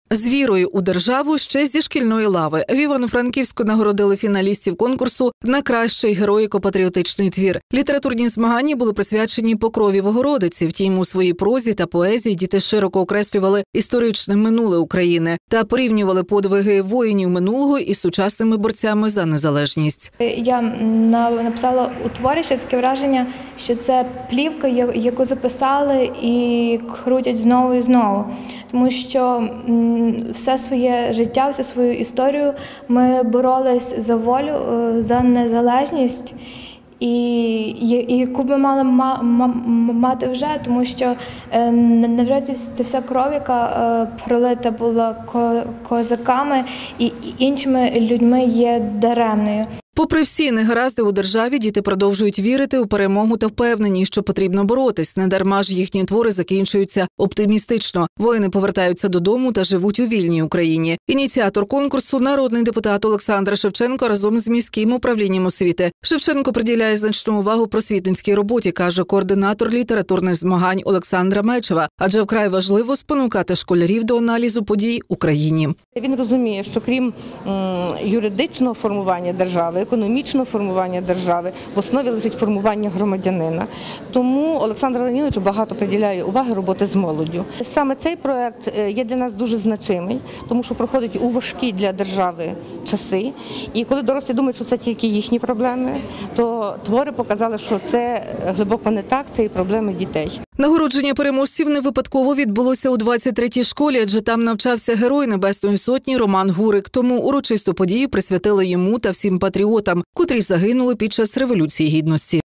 З вірою у державу ще зі шкільної лави. В Івано-Франківську нагородили фіналістів конкурсу на кращий героїко-патріотичний твір. Літературні змагання були присвячені Покрові Богородиці. Втім, у своїй прозі та поезії діти широко окреслювали історичне минуле України та порівнювали подвиги воїнів минулого із сучасними борцями за незалежність. Я написала у творі ще таке враження, що це плівка, яку записали і крутять знову і знову. Тому що все своє життя, всю свою історію ми боролись за волю, за незалежність, і яку би мали мати вже, тому що невже ця вся кров, яка пролита була козаками і іншими людьми, є даремною. Попри всі негаразди у державі, діти продовжують вірити у перемогу та впевнені, що потрібно боротись. Недарма ж їхні твори закінчуються оптимістично. Воїни повертаються додому та живуть у вільній Україні. Ініціатор конкурсу – народний депутат Олександр Шевченко разом з міським управлінням освіти. Шевченко приділяє значну увагу просвітницькій роботі, каже координатор літературних змагань Олександра Мечева. Адже вкрай важливо спонукати школярів до аналізу подій у країні. Він розуміє, що крім юридичного формування держави, економічного формування держави, в основі лежить формування громадянина. Тому Олександр Леонідович багато приділяє уваги роботи з молоддю. Саме цей проект є для нас дуже значимий, тому що проходить у важкі для держави часи. І коли дорослі думають, що це тільки їхні проблеми, то твори показали, що це глибоко не так, це і проблеми дітей. Нагородження переможців не випадково відбулося у 23-й школі, адже там навчався Герой Небесної Сотні Роман Гурик. Тому урочисту подію присвятили йому та всім патріотам, котрі загинули під час Революції Гідності.